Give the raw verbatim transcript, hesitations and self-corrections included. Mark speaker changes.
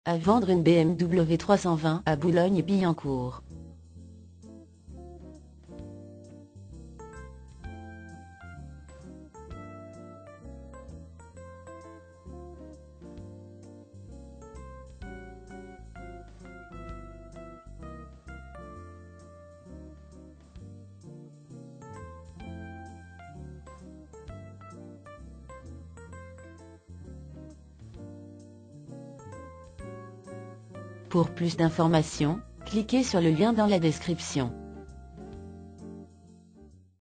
Speaker 1: À vendre une B M W trois cent vingt à Boulogne-Billancourt. Pour plus d'informations, cliquez sur le lien dans la description.